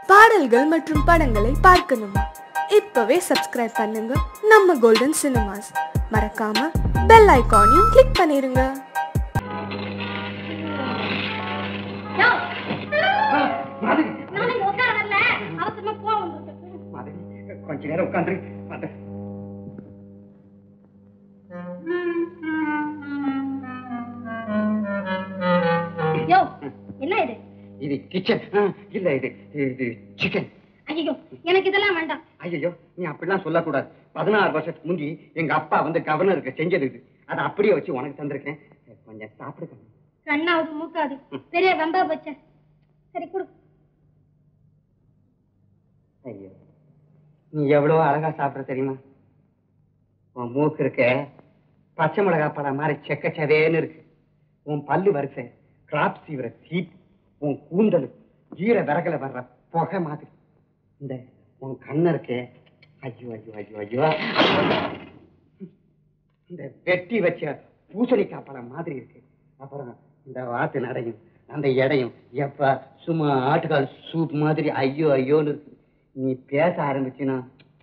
பாடல்கள் மற்றும் படங்களை பார்க்கணுமா? இப்பவே சப்ஸ்கிரைப் பண்ணுங்க நம்ம கோல்டன் சினிமாஸ். மறக்காம பெல் ஐகானையும் கிளிக் பண்ணிருங்க. கொஞ்ச நேரம் உட்காந்து என்ன இது? இது கிச்சன் இல்ல, இது இது சிக்கன். ஐயோ, எனக்கு இதெல்லாம் வேண்டாம். ஐயோ, நீ அப்படிலாம் சொல்லக்கூடாது. 16 வருஷத்துக்கு முந்தி எங்க அப்பா வந்து கவர்னருக்கு செஞ்சது இது. அதை அப்படியே வச்சு உனக்கு தந்திருக்கேன். கொஞ்சம் சாப்பிடுங்க. கண்ணாவது மூக்காது பெரிய வெம்பா பச்ச. சரி கொடு. ஐயோ, நீ எவ்வளவு அழகா சாப்பிட தெரியுமா? உன் மூக்கு இருக்க பச்சை மிளகா படம் மாதிரி செக்கச்சதேன்னு இருக்கு. உன் பல்லு வரிசை கிராப் சீவிர சீப். உன் கூந்தல் ஈர விறகுல வர்ற புகை மாதிரி. இந்த உன் கண்ணு இருக்கே, ஐயோ ஐயோ ஐயோ ஐயோ, இந்த வெட்டி வச்ச பூசணிக்காய் பழம் மாதிரி இருக்கு. அப்புறம் இந்த வாத்து நடையும் அந்த எடையும் எப்ப சும்மா ஆட்டுக்கால் சூப் மாதிரி ஐயோ ஐயோன்னு இருக்கு. நீ பேச ஆரம்பிச்சுனா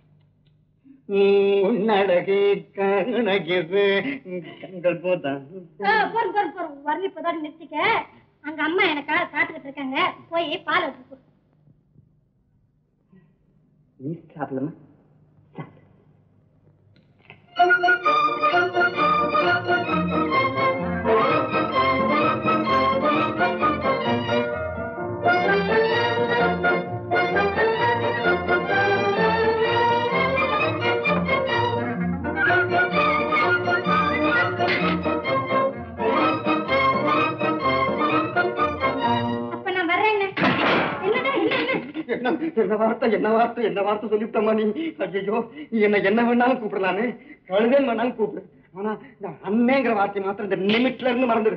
வர்ணிப்பதோடு நிறுத்திக்க. அங்க அம்மா எனக்காக காத்துக்கிட்டு இருக்காங்க. போய் பால் வச்சு நீ சாப்பிடலாமா? என்ன வார்த்தை சொல்லிவிட்டமா நீ? ஐயோ, நீ என்ன வேணாலும் கூப்பிடலான்னு, கழுதேன் வேணாலும் கூப்பிடு. ஆனா இந்த அண்ணேங்கிற வார்த்தை மாத்திரம் இந்த நிமிட்ல இருந்து மறந்துடு.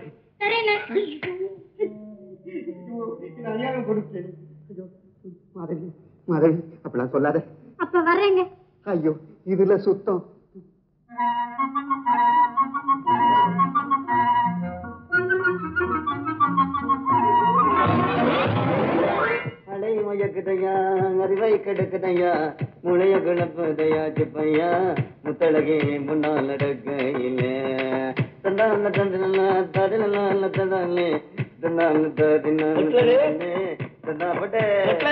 மாதவி மாதவி, அப்படிலாம் சொல்லாத. அப்ப வர்றேங்க. ஐயோ, இதுல சுத்தம். மயக்குதையா, அறிவை கெடுக்குதையா, முளைய கிளப்புதையா சிப்பையா, முத்தழகே முன்னால் நடக்கையில தண்டான தண்டன தடல தடலே தண்டான தடினாலே தண்டா பட்டே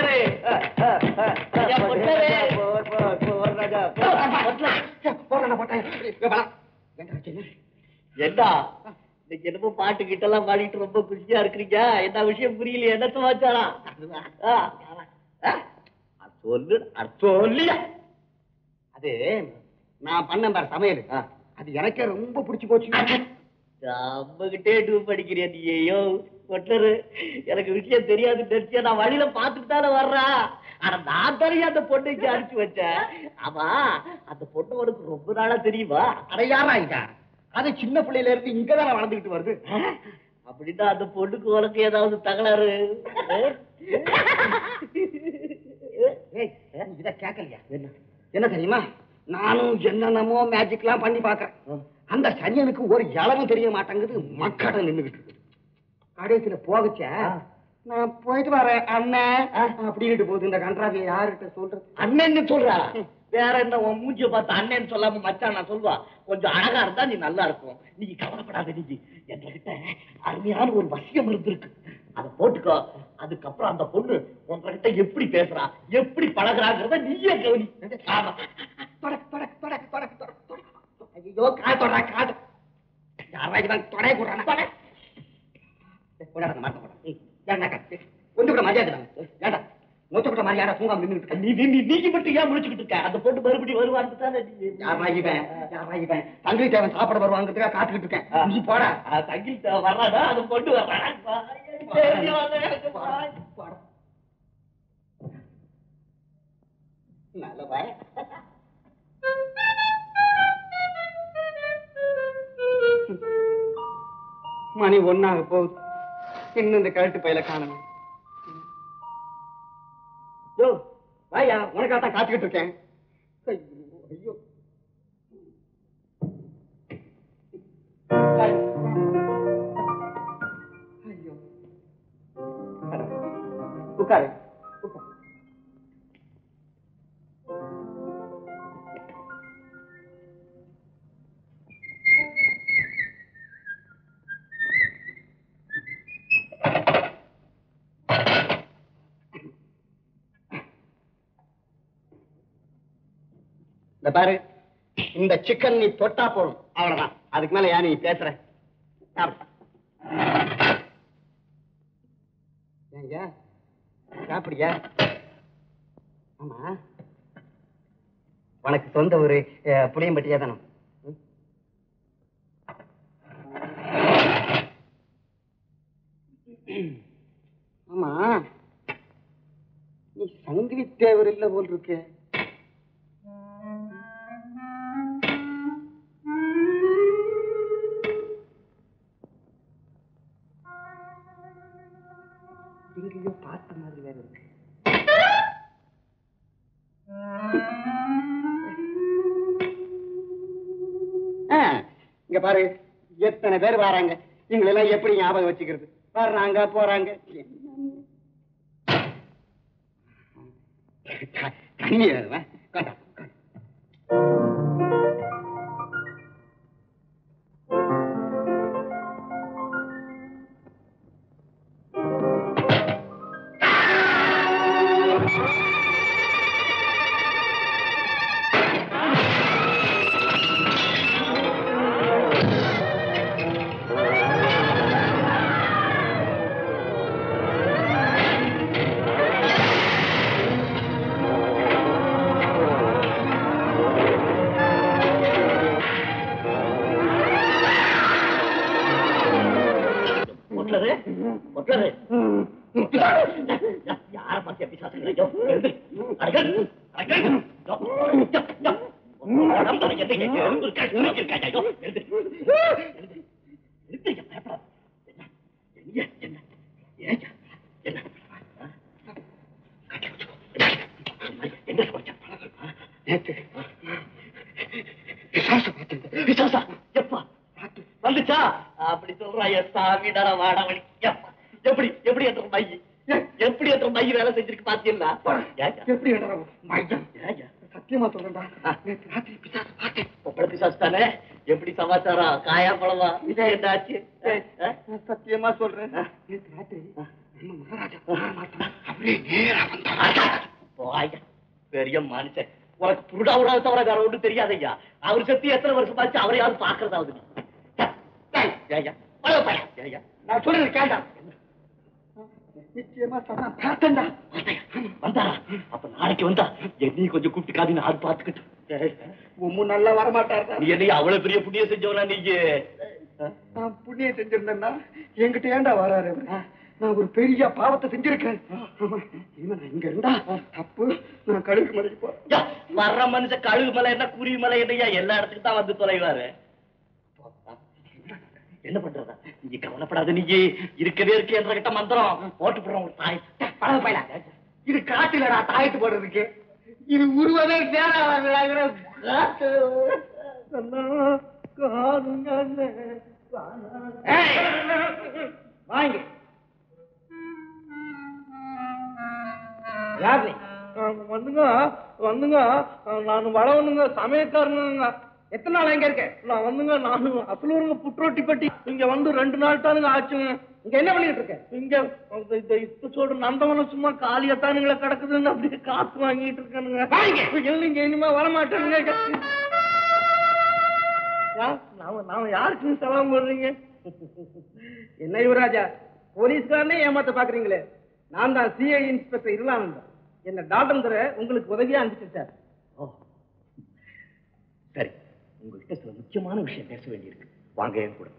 என்ன என்னமோ பாட்டு கிட்ட எல்லாம் பாடிட்டு ரொம்ப குஷியா இருக்கிறீங்க. என்ன விஷயம் புரியல? என்ன சமாச்சாரம் சொல்லு. சொல்லியா? அது நான் பண்ண பாரு சமையல், அது எனக்கே ரொம்ப பிடிச்சு போச்சு. நம்ம கிட்டே டூப் படிக்கிறியா நீ? ஐயோ கொட்டரு, எனக்கு விஷயம் தெரியாது தெரிச்சு நான் வழியில பாத்துட்டு தானே வர்றா. ஆனா நான் தரையா அந்த பொண்ணுக்கு அனுப்பிச்சு வச்சேன். ஆமா, அந்த பொண்ணு உனக்கு ரொம்ப நாளா தெரியுமா? அடையாரா இங்க? அது சின்ன பிள்ளையில இருந்து இங்கதான் வளர்ந்துகிட்டு வருது. அப்படின்னா அந்த பொண்ணுக்கு உனக்கு ஏதாவது தகராறு? இத கேட்கலையா? என்ன தெரியுமா, நானும் என்னென்னமோ மேஜிக் எல்லாம் பண்ணி பாக்குறேன். அந்த சனியனுக்கு ஒரு இளவும் தெரிய மாட்டேங்குது. மக்கட நின்றுகிட்டு இருக்கு. கடைசியில போகச்ச நான் போயிட்டு வரேன் அண்ணன் அப்படின்ட்டு போகுது. இந்த கன்றாவியை யாருகிட்ட சொல்றது? அண்ணன்னு சொல்றா? வேற என்ன உன் மூஞ்சிய பார்த்து அண்ணன்னு சொல்லாம மச்சான் நான் சொல்வா? கொஞ்சம் அழகா இருந்தா நீ நல்லா இருக்கும். நீ கவலைப்படாத. நீ என்கிட்ட அருமையான ஒரு வசியம் இருந்திருக்கு, அதை போட்டுக்கோ. அதுக்கப்புறம் அந்த பொண்ணு உங்ககிட்ட எப்படி பேசுறா, எப்படி பழகுறாங்கிறத நீயே கவனி. ஐயோ, காய் தொடரா காது யாராவது தொடைய கூடுறாங்க. கொஞ்சம் கூட மரியாதை ஏண்டா மூச்ச கூட மரியாதை தூங்காம நின்றுட்டு நீங்க மட்டும் ஏன் முடிச்சுக்கிட்டு இருக்க? அந்த பொண்ணு மறுபடியும் வருவான்னு தானே. யாராயிவேன் தங்கி தேவன் சாப்பிட வருவாங்கிறதுக்காக காத்துக்கிட்டு இருக்கேன். நீ போடா. தங்கி தேவன் வர்றாடா, அந்த பொண்ணு வர்றாடா. மணி 1 போகுது. இன்னும் இந்த கழுட்டு பையில காணணும். வாயா, உனக்காகத்தான் காத்துக்கிட்டு இருக்கேன். ஐயோ ஐயோ, உட்காரு. இந்த பாரு, இந்த சிக்கன் நீ தொட்டா போதும், அவ்வளவுதான். அதுக்கு மேல ஏன் நீ பேசுற? சாப்பிடியா? ஆமா, உனக்கு சொந்த ஒரு புளியம்பட்டியா தானே? ஆமா, நீ சங்கிலி தேவர் இல்ல போல் இருக்க. எங்கேயோ பார்த்த மாதிரி வேற இருக்கு. இங்க பாரு, எத்தனை பேர் வராங்க, இவங்களெல்லாம் எப்படி ஞாபகம் வச்சுக்கிறது? வர்றாங்க போறாங்க. தண்ணி வேணுமா? யார பத்திய பிசாசுங்க? வந்துச்சா அப்படி சொல்றா? சாமிடா வாடவழி. எப்படி எப்படி என்ற மை, எப்படி என்ற மை வேலை செஞ்சிருக்கு பாத்தீங்களா? எப்படி சத்தியமா சொல்றேன்டா, ராத்திரி பிசாசு பார்த்தேன். ஒப்பட பிசாசு தானே? எப்படி சமாச்சாரம்? காயா பழமா? இதே என்னாச்சு? சத்தியமா சொல்றேன், ராத்திரி பெரிய மனுஷன். உனக்கு புருடா உடாத தவிர வேற ஒன்றும் தெரியாதையா. அவர் செத்து எத்தனை வருஷமாச்சு? அவரை யாரும் பாக்குறதாவது? நான் சொல்றது கேட்டா நிச்சயமா பார்த்தா வந்தாரா? அப்ப நாளைக்கு வந்தா என்னையும் கொஞ்சம் கூப்பிட்டு காதி நான் பார்த்துக்கிட்டு. உம்மு நல்லா வரமாட்டாரு. நீ என்னைய அவ்வளவு பெரிய புண்ணியம் செஞ்சவனா? நீங்க புண்ணியம் செஞ்சிருந்தா என்கிட்ட ஏண்டா வராரு? நான் ஒரு பெரிய பாவத்தை செஞ்சிருக்கேன். இங்க இருந்தா தப்பு. நான் கழுகு மலைக்கு போறேன். வர்ற மனுஷன் கழுகு மலை என்ன குருவி மலை என்னையா எல்லா இடத்துக்கு தான் வந்து தொலைவாரு. என்ன பண்றதா? நீங்க கவலைப்படாத. நீங்க இருக்கவே இருக்கு என்ற கிட்ட மந்திரம் போட்டு போடுறோம். ஒரு தாய் பழக பயில இது காட்டுலடா தாயத்து போடுறதுக்கு. இது உருவவே வேற வாங்க. வந்துங்க வந்துங்க, நான் வளவனுங்க, சமயக்காரனுங்க. எத்தனை நாள் எங்க இருக்க? நான் வந்துங்க, நான் அசலூருங்க, புட்ரோட்டி பட்டி. இங்க வந்து 2 நாள் தானுங்க ஆச்சுங்க. இங்க என்ன பண்ணிட்டு இருக்க? இங்க இப்போட நந்தவனம் சும்மா காலியத்தானுங்களை கிடக்குதுன்னு அப்படியே காத்து வாங்கிட்டு இருக்கானுங்க. இல்லைங்க, இனிமே வரமாட்டேனுங்க. நாம யாருக்கு சலாம் போடுறீங்க? என்ன யுவராஜா, போலீஸ்காரனே ஏமாத்த பாக்குறீங்களே. நான் தான் சிஐ இன்ஸ்பெக்டர் இருளானந்தன். என்ன டாக்டர் உங்களுக்கு உதவியா அனுப்பிச்சிருச்சார். சரி, உங்ககிட்ட சில முக்கியமான விஷயம் பேச வேண்டியிருக்கு. வாங்க என் கூட.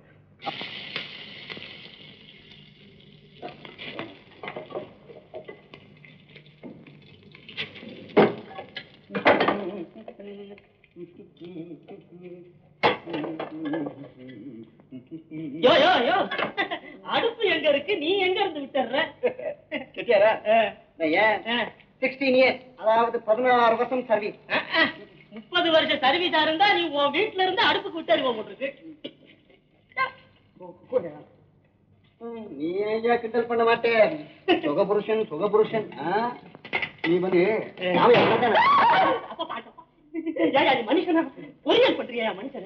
அடுப்பு எங்க இருக்கு? நீ எங்க இருந்து விட்டுற? 16 years, அதாவது 16 வருஷம் சர்வீஸ். 30 வருஷம் சர்வீஸா இருந்தா நீ உன் வீட்டுல இருந்து அடுப்புக்கு விட்டு போட்டுருக்கு. நீ ஏன் கிண்டல் பண்ண மாட்டேன்? சுகபுருஷன் சுகபுருஷன். நீ வந்து மனுஷனா பொரியல் பண்றியா? மனுஷன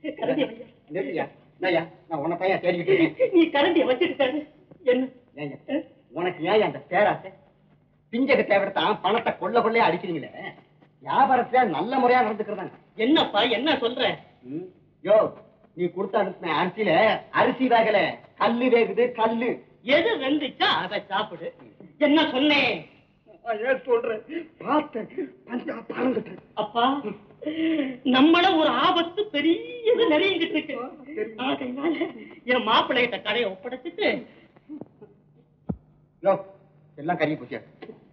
நான் உன்னை பையன் தேடிக்கிட்டு இருக்கேன். நீ கரண்டிய வச்சுட்டு என்ன உனக்கு ஏன் அந்த பேராசை? பிஞ்சக தேவைத்தான் பணத்தை கொள்ள கொள்ளையா அடிக்கிறீங்களே. வியாபாரத்துல நல்ல முறையா நடந்துக்கிறதாங்க. என்னப்பா என்ன சொல்ற? யோ, நீ கொடுத்த அனுப்பின அரிசியில அரிசி வேகல, கல்லு வேகுது. கல்லு எது வெந்துச்சா அதை சாப்பிடு. என்ன சொன்னேன்? சொல்றேன் பார்த்தேன். அப்பா, நம்மள ஒரு ஆபத்து பெரியது நெருங்கிட்டு இருக்கு. அதனால என் மாப்பிள்ளைகிட்ட கடையை ஒப்படைச்சிட்டு எல்லாம் கறி பூசியா.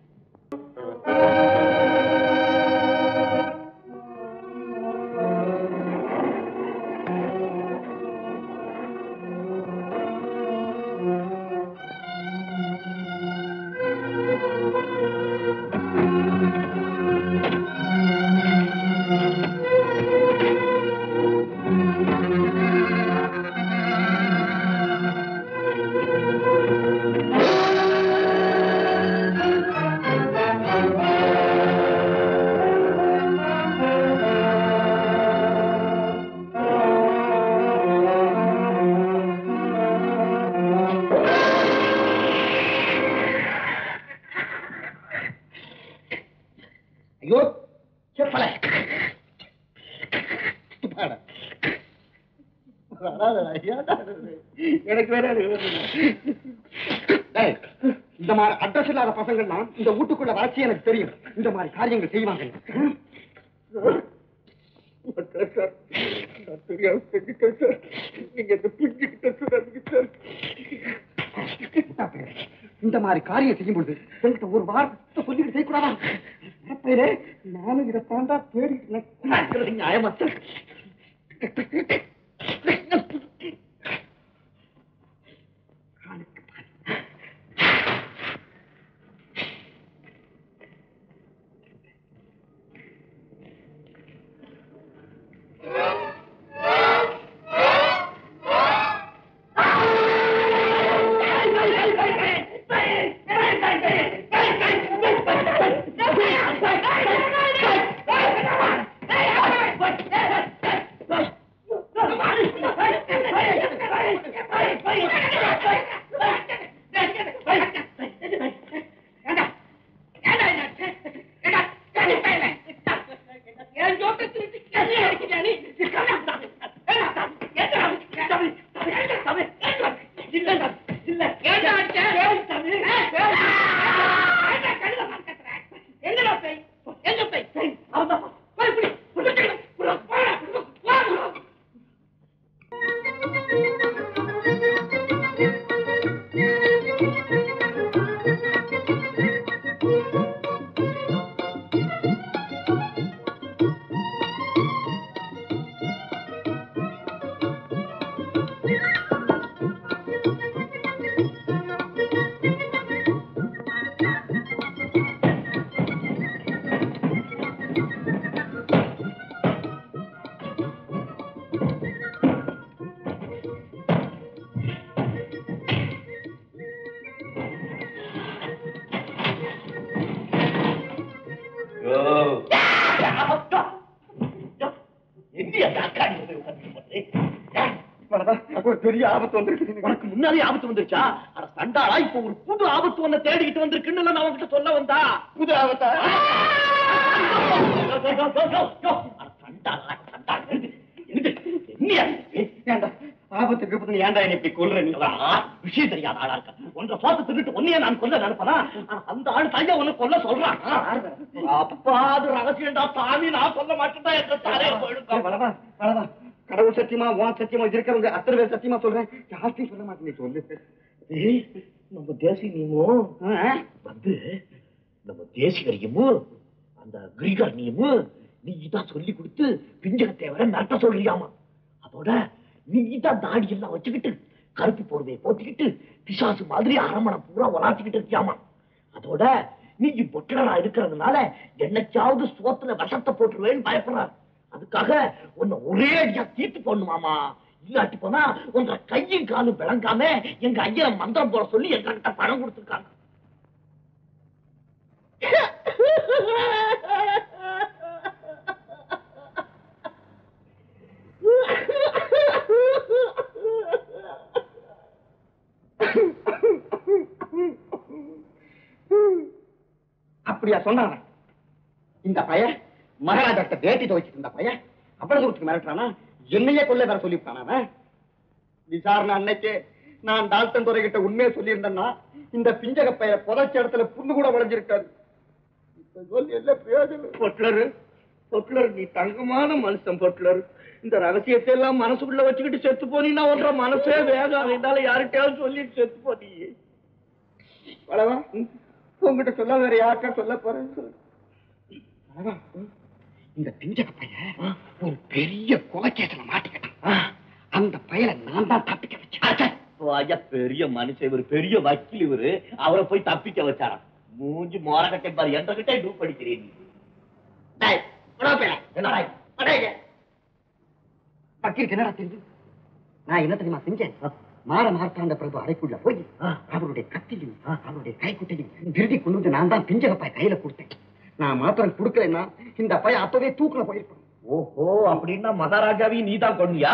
எனக்கு வேற இந்த மாதிரி அட்ரஸ் இல்லாத பசங்கள்லாம் இந்த வீட்டுக்குள்ள வளர்ச்சி எனக்கு தெரியும். இந்த மாதிரி காரியங்கள் செய்வாங்க. இந்த மாதிரி காரியம் செய்யும் பொழுது என்கிட்ட ஒரு வார்த்தை சொல்லிட்டு செய்யக்கூடாதா? நானும் இதை தாண்டா தேடி நியாயமற்ற பெரிய ஆபத்து வந்திருக்கு. உனக்கு முன்னாலே ஆபத்து வந்துருச்சா? சண்டாளா, இப்ப ஒரு புது ஆபத்து ஒண்ணு தேடிக்கிட்டு வந்திருக்குன்னு நான் அவன்கிட்ட சொல்ல வந்தா. புது ஆபத்தா? ஆபத்துக்கு ஏன்டா இப்படி கொல்ற? விஷயம் தெரியாத ஆளா இருக்க. ஒன்றை பார்த்து திருட்டு ஒன்னையே நான் கொல்ல நினைப்பனா? அந்த ஆள் தையா ஒண்ணு கொல்ல சொல்றான். அப்பா, அது ரகசியம்டா சாமி, நான் சொல்ல மாட்டேன்டா. என்ற தாரே போயிடுங்க. கடவுள் சத்தியமா, உன் சத்தியமா, இருக்கிறவங்க அத்தனை பேர் சத்தியமா சொல்றேன். யார்த்தையும் சொல்ல மாட்டேன். சொல்லு. நம்ம தேசியமும் வந்து நம்ம தேசிகரையும் அந்த கிரிகரணியும் நீ தான் சொல்லி கொடுத்து பிஞ்சகத்தை வர நடத்த சொல்றியாமா. அதோட நீ தான் தாடி எல்லாம் வச்சுக்கிட்டு கருப்பு போர்வையை போத்திக்கிட்டு பிசாசு மாதிரி அரமணை பூரா வளாச்சிக்கிட்டு இருக்கியாமா. அதோட நீ பொட்டலா இருக்கிறதுனால என்னைக்காவது சோத்துல விஷத்தை போட்டுருவேன்னு பயப்படுறாரு. அதுக்காக உன்னை ஒரே அடியா தீர்த்து போடணுமாமா. இல்லாட்டி போனா உங்க கையும் காலும் விளங்காம எங்க ஐயரை மந்திரம் போட சொல்லி எங்கிட்ட பணம் கொடுத்துருக்காங்க. அப்படியா சொன்னாங்க? இந்த பையன் மகாராஜா வேட்டி துவைச்சிட்டு இருந்தா பையன் அவ்வளவு தூரத்துக்கு மிரட்டுறானா? என்னையே கொல்ல வேற சொல்லிவிட்டான் அவன். விசாரணை அன்னைக்கு நான் டால்டன் துறை கிட்ட உண்மையை சொல்லியிருந்தேன்னா இந்த பிஞ்சக பைய புதைச்ச இடத்துல புண்ணு கூட விளைஞ்சிருக்காது. இப்ப சொல்லி என்ன பிரயோஜனம்? பொட்லரு பொட்லர், நீ தங்கமான மனுஷன் பொட்லர். இந்த ரகசியத்தை எல்லாம் மனசுக்குள்ள வச்சுக்கிட்டு செத்து போனீங்கன்னா ஒன்ற மனசே வேகம் இருந்தாலும் யார்கிட்டயாவது சொல்லிட்டு செத்து போனீ. வளவா, உங்ககிட்ட சொல்ல வேற யார்கிட்ட சொல்ல போறேன்னு சொல்லு. இந்த பிஞ்சக பையன் ஒரு பெரிய கொலைக்கேசல மாட்டிக்கிட்டான். அந்த பையனை நான் தான் தப்பிக்க வச்சேன். பெரிய மனுஷன் இவரு, பெரிய வக்கீல் இவரு. அவரை போய் தப்பிக்க வச்சாராம். மூஞ்சி மோரகட்டை பாரு, என்ற கிட்ட டூப் படிக்கிறேன். பக்கீருக்கு என்னடா தெரியும்? நான் என்ன தெரியுமா செஞ்சேன்? மாற மார்த்தாண்ட பிரபு அறைக்குள்ள போய் அவருடைய கத்தியும் அவருடைய கைக்குட்டையும் திருடி கொண்டு வந்து நான் தான் பிஞ்சக பைய கையில கொடுத்தேன். நான் மாத்திரம் கொடுக்கலன்னா இந்த பையன் அப்பவே தூக்குல போயிருப்பான். ஓஹோ, அப்படின்னா மகாராஜாவையும் நீதான் கொண்டியா?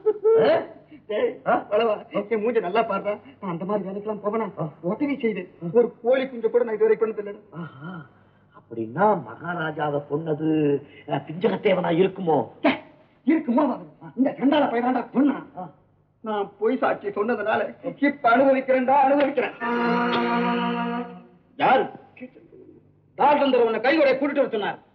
மூஞ்ச நல்லா பாடுறா. நான் அந்த மாதிரி வேலைக்கெல்லாம் போவனா? உதவி செய்து ஒரு கோழி குஞ்சு கூட நான் இதுவரை கொண்டு இல்லை. அப்படின்னா மகாராஜாவை கொன்னது பிஞ்சகத்தேவனா இருக்குமோ? இருக்குமோ? இந்த கண்டால பையனாண்டா கொன்னா. நான் போய் சாட்சி சொன்னதுனால இப்ப அனுபவிக்கிறேன்டா, அனுபவிக்கிறேன். யாரு? டால்டன் உன்னை கையோட கூட்டிட்டு வர சொன்னார்.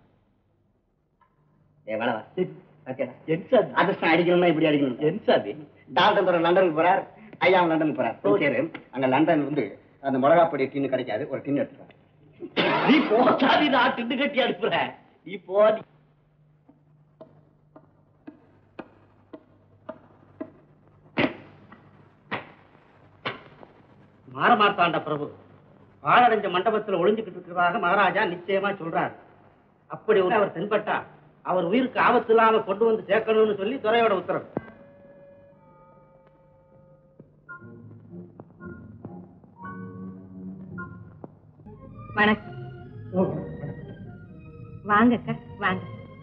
அதிர்ஷ்டம் அடிக்கணும்னா இப்படி அடிக்கணும். என்சாதி டால்டன் லண்டனுக்கு போறார், ஐயா லண்டனுக்கு போறார். அங்க லண்டன் வந்து அந்த மிளகாப்பொடி டின்னு கிடைக்காது, ஒரு டின்னு எடுத்துறாரு. நீ போச்சாதி, நான் டின்னு கட்டி அனுப்புறேன். நீ போ. மாறமார்த்தாண்ட பிரபு பாழடைஞ்ச மண்டபத்தில் ஒளிஞ்சுக்கிட்டு இருக்கிறதாக மகாராஜா நிச்சயமா சொல்றார். அப்படி ஒரு அவர் தென்பட்டா அவர் உயிருக்கு ஆபத்து இல்லாம கொண்டு வந்து சேர்க்கணும்னு சொல்லி துறையோட உத்தரவு. வணக்கம். வாங்கக்கா, வாங்க.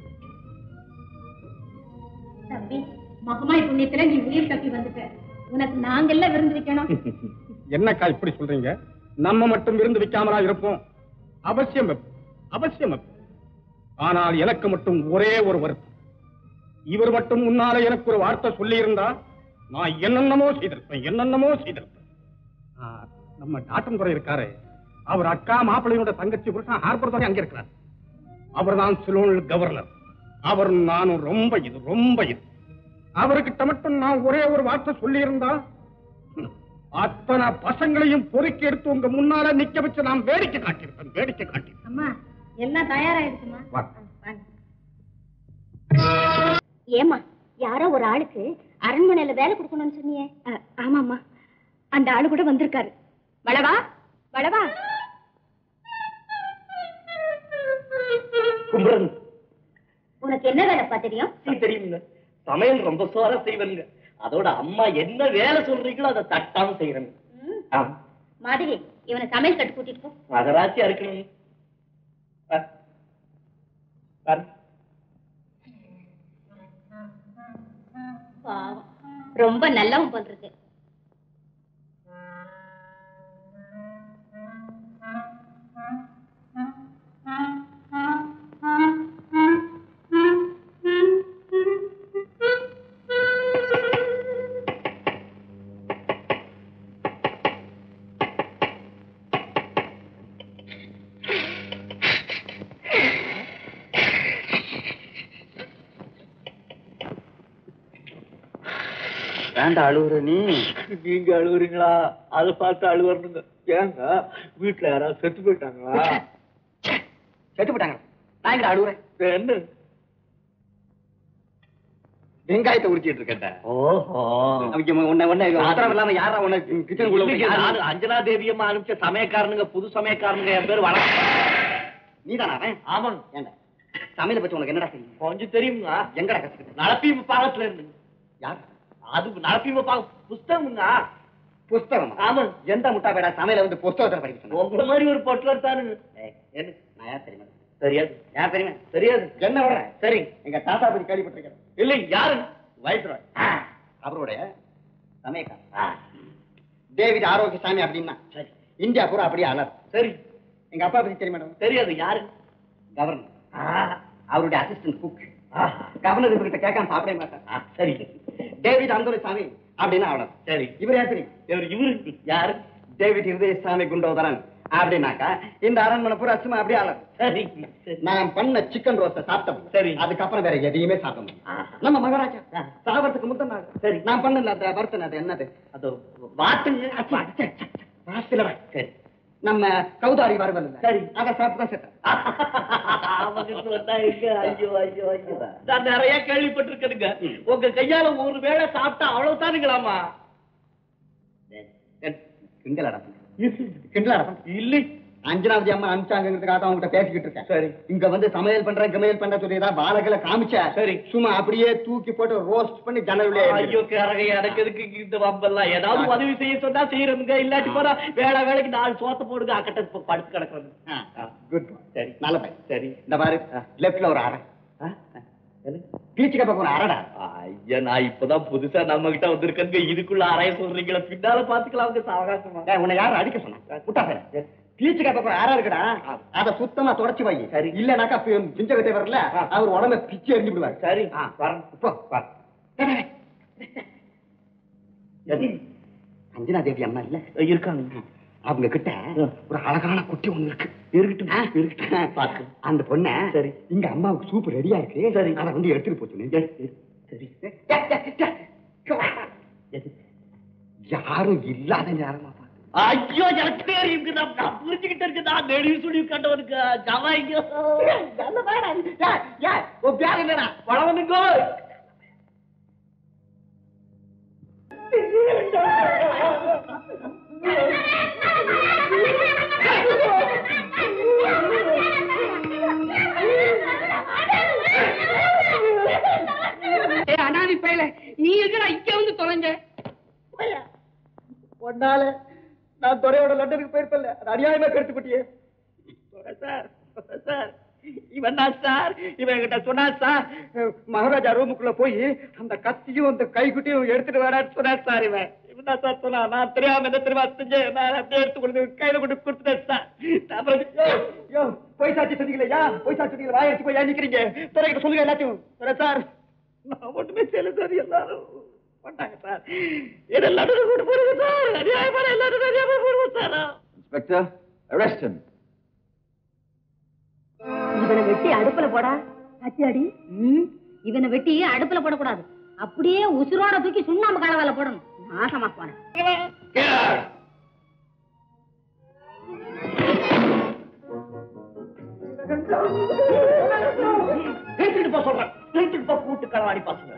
தம்பி, மகமாய் புண்ணியத்துல நீ உயிர் தப்பி வந்துட்ட. உனக்கு நாங்கெல்லாம் விருந்து வைக்கணும். என்னக்கா இப்படி சொல்றீங்க? நம்ம மட்டும் விருந்து வைக்காமலா இருப்போம்? அவசியம் அவசியம். ஆனால் எனக்கு மட்டும் ஒரே ஒரு வருத்தம். இவர் மட்டும் முன்னால எனக்கு ஒரு வார்த்தை சொல்லி இருந்தா நான் என்னென்னமோ செய்திருப்பேன். நம்ம டாட்டன் துறை இருக்காரு, அவர் அக்கா மாப்பிள்ளையோட தங்கச்சி புருஷன் ஹார்பர் துறை அங்க இருக்கிறார். அவர் தான் சிலோன் கவர்னர். அவர் நானும் ரொம்ப இது. அவர்கிட்ட மட்டும் நான் ஒரே ஒரு வார்த்தை சொல்லி இருந்தா அத்தனை பசங்களையும் பொறுக்கி எடுத்து உங்க முன்னால நிக்க வச்சு நான் வேடிக்கை காட்டியிருப்பேன். அம்மா, எல்லாம் தயாராயிடுச்சுமா. ஏமா, யாரோ ஒரு ஆளுக்கு அரண்மனையில வேலை கொடுக்கணும்னு சொன்னியே? ஆமாம்மா, அந்த ஆளு கூட வந்திருக்காரு. வளவா. கும்பிரன், உனக்கு என்ன வேலைப்பா தெரியும்? தெரியுங்க, சமையல் ரொம்ப சோரா செய்வனுங்க. அதோட அம்மா என்ன வேலை சொல்றீங்களோ அதை தட்டாம செய்யறேங்க. மாதிரி இவனை சமையல் கட்டு கூட்டிட்டு போ. மகராட்சியா இருக்கணும். ரொம்ப நல்லவன் போல் இருக்கு. அழுவுற நீங்க அழுவுறீங்களா? அதை பார்த்து அழுவறனுங்க. ஏங்க, வீட்டுல யாராவது செத்து போயிட்டாங்களா? செத்து போட்டாங்க. நான் இங்க அழுவுறேன். என்ன? வெங்காயத்தை உரிச்சிட்டு இருக்கேன். ஓஹோ, இல்லாம யாரா உனக்கு கிச்சனுக்குள்ள? அஞ்சனா தேவியம்மா அனுப்பிச்ச சமயக்காரனுங்க, புது சமயக்காரனுங்க. என் பேர் வணக்கம். நீதானா? ஆமாங்க. ஏண்டா சமையலை பத்தி உனக்கு என்னடா தெரியும்? கொஞ்சம் தெரியுங்க. எங்கடா கத்துக்கிட்ட? நடப்பீம பாகத்துல இருந்து. யார்? அது நடப்பீம புஸ்தகம்ங்க. புஸ்தகம்? ஆமா. எந்த முட்டா பேடா சமையல வந்து புஸ்தகத்தை படிக்க? உங்களை மாதிரி ஒரு பொட்டலர் தானுங்க. என்ன? நான் யார் தெரியுமா? தெரியாது. யார் தெரியுமா? தெரியாது. என்ன வர? சரி, எங்க தாத்தா பத்தி கேள்விப்பட்டிருக்கேன். இல்லை, யாரு? வயசுல அவருடைய சமயக்காரர் டேவிட் ஆரோக்கியசாமி அப்படின்னா சரி, இந்தியா பூரா அப்படியே அலர். சரி. எங்க அப்பா பத்தி தெரியுமா? தெரியாது. யாரு? கவர்னர். அவருடைய அசிஸ்டன்ட் குக். கவர்னர் இவர்கிட்ட கேட்காம சாப்பிடவே மாட்டார். சரி. டேவிட் அந்தோனிசாமி அப்படின்னு அவன. சரி. இவர் யாரு தெரியும்? இவரு யாரு? டேவிட் இருதயசாமி குண்டோதரன் அப்படின்னாக்கா இந்த அரண்மனை பூரா சும்மா அப்படியே ஆளு. சரி. நான் பண்ண சிக்கன் ரோஸ்ட சாப்பிட்டோம். சரி. அதுக்கப்புறம் வேற எதையுமே சாப்பிட முடியும். நம்ம மகாராஜா சாவறதுக்கு முந்தின நாள். சரி. நான் பண்ணல அந்த வருத்தம். அது என்னது? அது வாட்டுங்க. சரி. நம்ம கௌதாரி வரவல். சரி. அதை சாப்பிட்டு தான் செத்தேன். ஐயோ ஐயோ ஐயோ, நான் நிறைய கேள்விப்பட்டிருக்கேனுங்க. உங்க கையால ஒரு வேளை சாப்பிட்டா அவ்வளவுதானுங்களாமா? கிண்டல் இல்லை. அஞ்சனாவதி அம்மா அனுப்பிச்சாங்கிறதுக்காக அவங்ககிட்ட பேசிக்கிட்டு இருக்கேன். சரி. இங்க வந்து சமையல் பண்ற கமையல் பண்ற சொல்லி ஏதாவது வாழைகளை காமிச்சா சரி சும்மா அப்படியே தூக்கி போட்டு ரோஸ்ட் பண்ணி ஜன்னல். ஐயோ கரகை எனக்கு எதுக்கு இந்த வம்பெல்லாம்? ஏதாவது உதவி செய்ய சொன்னா செய்யறதுங்க. இல்லாட்டி போறா வேலைக்கு 4 சோத்த போடுங்க. அக்கட்ட படுத்து கிடக்குறது. குட். சரி. நல்ல பையன். சரி. இந்த பாரு லெப்ட்ல ஒரு அறை. பீச்சு கப்ப ஒரு அரடா. ஐயா நான் இப்பதான் புதுசா நம்ம கிட்ட வந்திருக்கேங்க. இதுக்குள்ள அறைய சொல்றீங்களா? பின்னால பாத்துக்கலாம். சாவகாசமா உன்னை யாரும் அடிக்க சொன்னா? முட்டா பீச்சு கப்ப ஒரு அறை இருக்குடா. அதை சுத்தமா தொடச்சு வை. சரி. இல்லனாக்கா பிஞ்சகத்தை வரல அவர் உடம்ப பிச்சு எறிஞ்சு விடுவார். சரி. அஞ்சனா தேவி அம்மா இல்ல இருக்காங்க. அவங்க கிட்ட ஒரு அழகான குட்டி ஒண்ணு இருக்கு. இருக்கட்டும். அந்த பொண்ண சரி இங்க அம்மாவுக்கு சூப் ரெடியா இருக்கு. சரி. அதை வந்து எடுத்துட்டு போச்சு. சரி. யாரும் இல்லாத நேரமா பாத்து. ஐயோ எனக்கு தெரியுங்க. நான் புரிஞ்சுக்கிட்டு இருக்கேன். நான் நெடிவு சொல்லி கண்டவனுக்கு ஜவாய்யோ என்னடா வளவனுங்கோ. அனாதி பையல நீ இருக்கிற இங்க வந்து தொலைஞ்ச ஒன்னால நான் துறையோட லண்டனுக்கு போயிருப்பேன்ல. அது அநியாயமா கெடுத்துப்பட்டியே. சார் இவன் தான் சார். இவன் கிட்ட சொன்னா சார் மகாராஜா ரூமுக்குள்ள போய் அந்த கத்தியும் அந்த கைக்குட்டியும் எடுத்துட்டு வரான்னு சொன்னார் சார். இவன் தான் சார் சொன்னா. நான் தெரியாம என்ன தெரியுமா செஞ்சேன்? நான் அப்படியே எடுத்து கொண்டு கையில கொண்டு கொடுத்துட்டேன் சார். போய் சாட்சி சொன்னீங்களா? போய் சாட்சி சொன்னீங்க. வாயடிச்சு போய் ஏன் நிக்கிறீங்க? துறைகிட்ட சொல்லுங்க எல்லாத்தையும். சார் நான் ஒண்ணுமே செய்யல சார். எல்லாரும் பண்ணாங்க சார். இதெல்லாம் கொண்டு போடுங்க சார். அநியாயமான எல்லாரும் அறியாம போடுவோம் சார். Inspector, arrest him. இவனை வெட்டி அடுப்புல போடா. அடி. இவனை வெட்டி அடுப்புல போடக்கூடாது. அப்படியே உசுரோட தூக்கி சுண்ணாம்பு கலவால போடணும். நாசமா போனேன். சொல்றேன் கூட்டு களவாடி பசங்க.